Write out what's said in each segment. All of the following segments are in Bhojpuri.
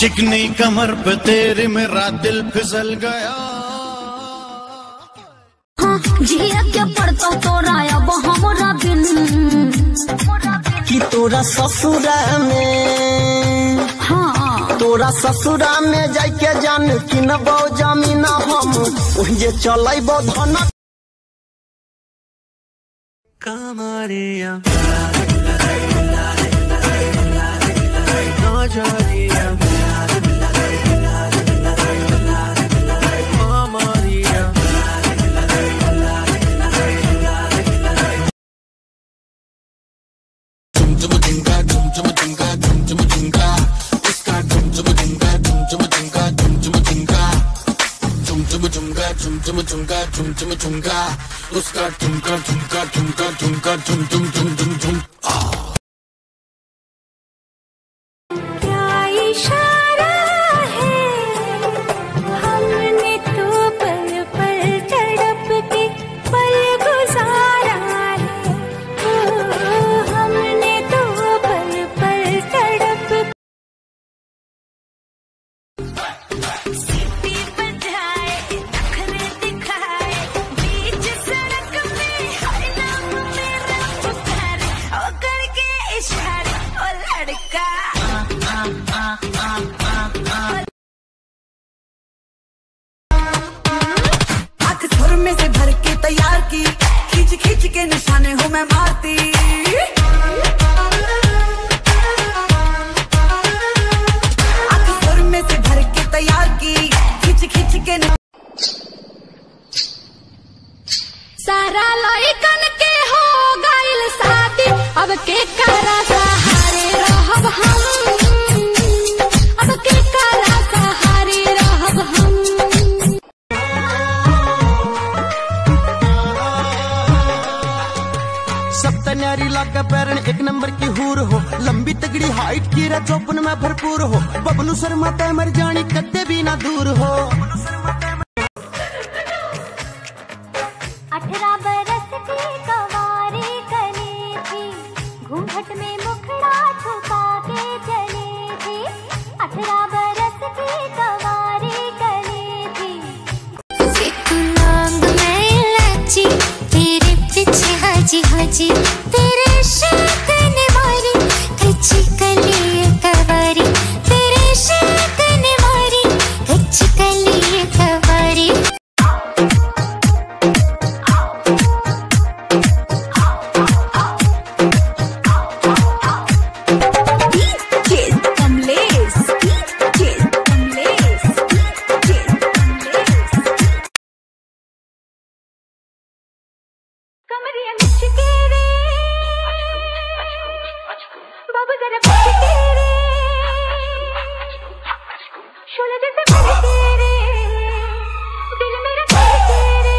चिकनी कमर पे तेरे मेरा दिल फिसल गया। हाँ, जिया क्या पड़ता तोरा अब हमरा बिन कि तोरा ससुरा में, हाँ तोरा ससुरा में जाके जान किनबो जमीन हम ओहिजे चलैबो धन कमरिया उसका ठुमका ठुमका ठुमका ठुमका ठुम ठुम ठुम ठुम ठुम। क्या इशारा है हमने तो पल पल तड़प के पल गुजारा है, हमने तो पल पल तड़प सीटी बजाए नखरे दिखाए बीच सड़क में हर नाम मेरा पुकारे ओ करके इशारे ओ लड़का। हाथ सुर में से भर के तैयार की खींच खींच के निशाने हूँ मैं मारती। हाथ सुर में से भर के तैयार की खींच खींच के सारा लइकन के हो गइल शादी अब के करा सहारे रहब हम, अब के करा सहारे रहब हम। सप्तन्यारी लाका पैरण एक नंबर की हूर हो, लंबी तगड़ी हाइट की रा चौपन में भरपूर हो, बबलू शर्मा तय मर जानी कद्दे भी ना दूर हो। 18 बरस की कवारी कली थी, घूंघट में मुखड़ा छुपा के चली थी। 18 बरस की कवारी कली थी। एक नांग में इलायची तेरे पीछे हाजी हाजी, तेरे शेक ने मारी कच्ची कली कवारी, तेरे शेक ने मारी कच्ची कली कवारी। कमरिया मुझके रे बाबू जरा मुझके रे, शोले जैसे भड़के रे दिल मेरा धड़के रे।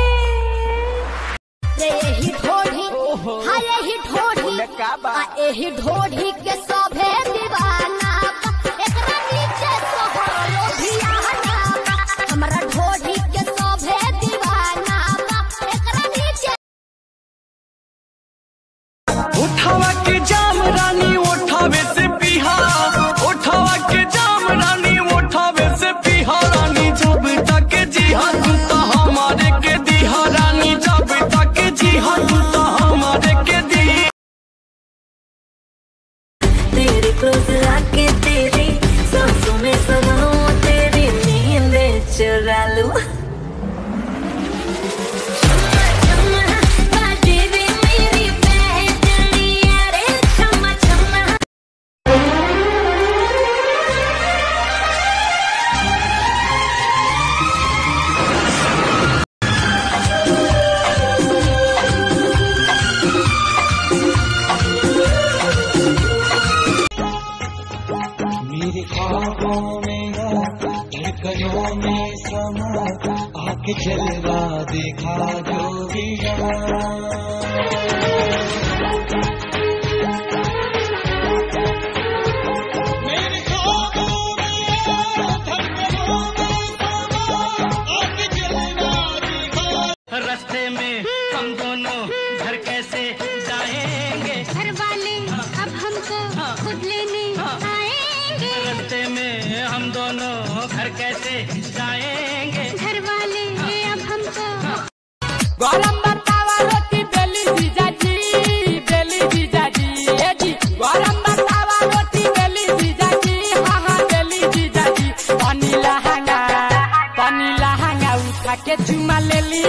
यही ढोढ़ी हाँ यही ढोढ़ी यही ढोढ़ी के सभे दीवाना एकरा नीचे सोहरो भियाना, हमरा ढोढ़ी के सभे दीवाना एकरा नीचे। उठावा के जाम रानी उठावे से पीहा, उठावा के जाम रानी उठावे से पीहा, रानी जब तक जीहा तू तो हमारे के दीहा, रानी जब तक जीहा तू तो हमारे के दी। तेरे क्लोज आके तेरी सांसों में समाऊं, तेरी नींद चुरा लूं। मेरे ख्वाबों में धड़कनों में समा आके जलवा देखा जो भी मेरे ख्वाबों में धड़कनों में समा आके जलवा देखा। रास्ते में हम दोनों घर कैसे जाएंगे, घर वाले अब हमको खुद लेने आएंगे। रास्ते में हम हम दोनों घर कैसे जाएंगे। घर वाले अब हमको गरम बतावा रोटी बेली जीजा जी, बेली जीजा जी, ए जी गरम बतावा रोटी बेली जीजा जी, हाँ हाँ बेली जीजा जी। पानी लहंगा उठा के चुमा ले ली।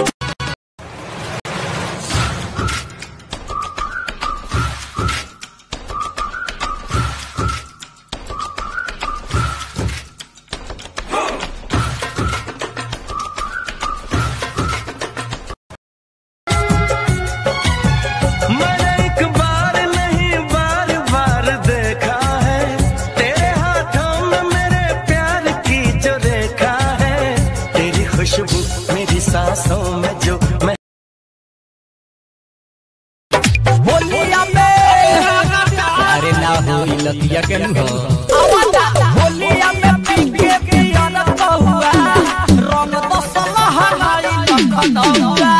खुशबू मेरी सांसों में जो मैं होलिया में अरे ना हो लतिया के नु होलिया में पीके पिया न हुआ रंग तो सलहा लाई लखनऊआ।